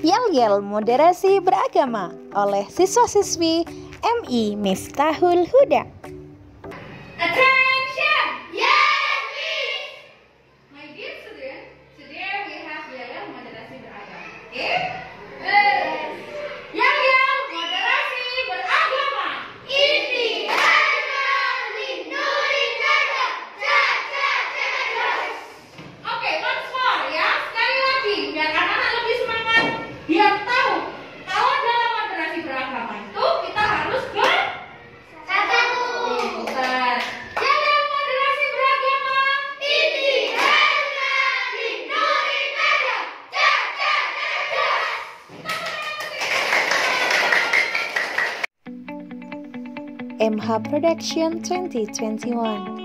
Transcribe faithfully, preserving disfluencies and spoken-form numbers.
Yel-Yel Moderasi Beragama oleh siswa-siswi M I Miftahul Huda. Attention! Yes, please! My dear students, today we have Yel-Yel Moderasi Beragama. Okay? Yes. Yel-Yel Moderasi Beragama. Oke, once more ya. Sekali lagi, biar anak-anak lebih semangat. Biar tahu, kalau dalam moderasi beragama itu kita harus bersatu. Bukan. Yel-Yel Moderasi Beragama. M H Production twenty twenty-one.